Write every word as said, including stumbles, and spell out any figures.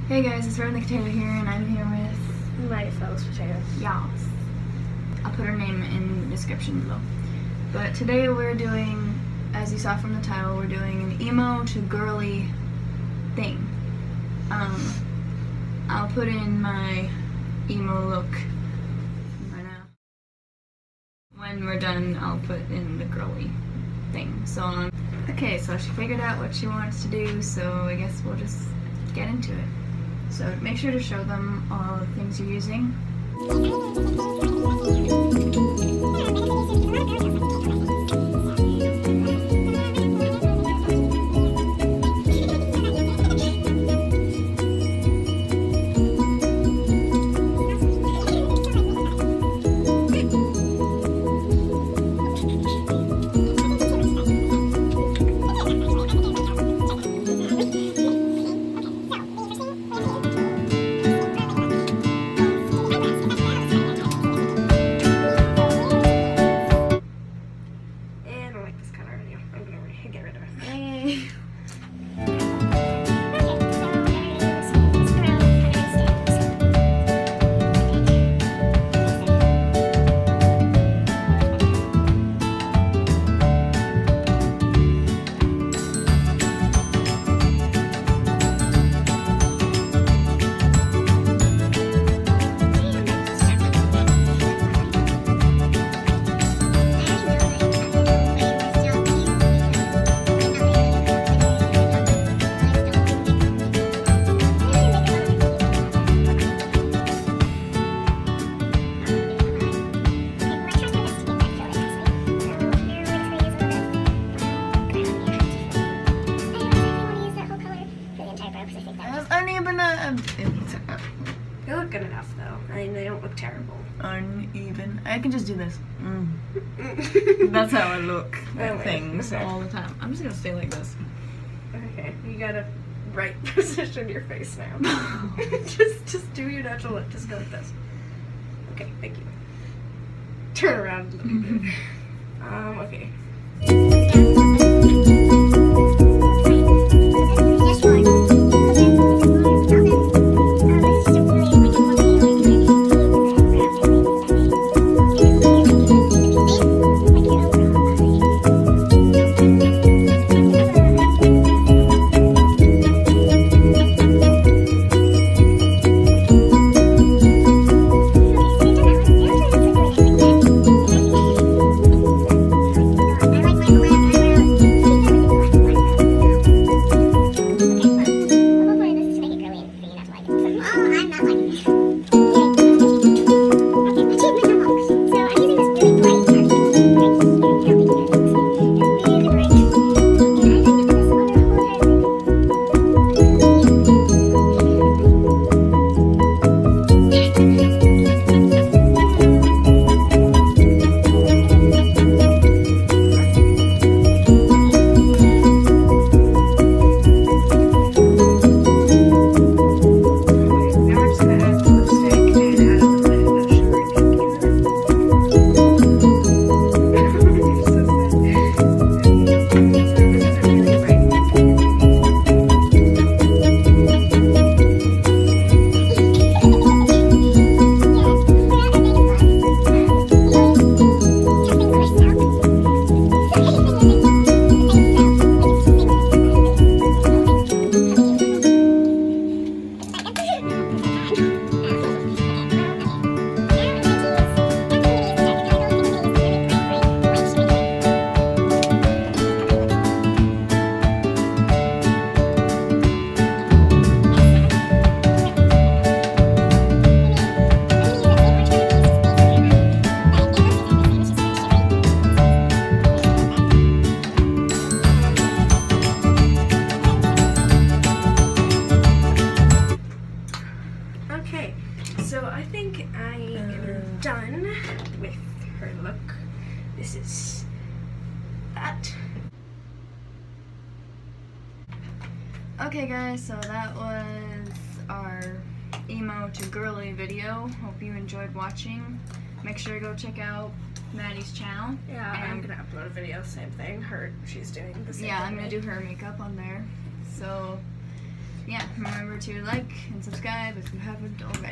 Hey guys, it's Maddythefabulouspotato here, and I'm here with Maddythefabulouspotato. Yas. I'll put her name in the description below. But today we're doing, as you saw from the title, we're doing an emo to girly thing. Um, I'll put in my emo look right now. When we're done, I'll put in the girly thing. So, um, okay, so she figured out what she wants to do, so I guess we'll just get into it. So make sure to show them all the things you're using. They look good enough though. I mean, they don't look terrible. Uneven. I can just do this. Mm. That's how I look at Okay. things Okay. all the time. I'm just gonna stay like this. Okay, you gotta right position your face now. just, just do your natural look. Just go like this. Okay, thank you. Turn around a little bit. Um, okay. So I think I am done with her look. This is that. Okay guys, so that was our emo to girly video. Hope you enjoyed watching. Make sure to go check out Maddie's channel. Yeah, and I'm gonna upload a video, same thing. Her, she's doing the same Yeah, thing. I'm gonna do her makeup on there. So yeah, remember to like and subscribe if you haven't already.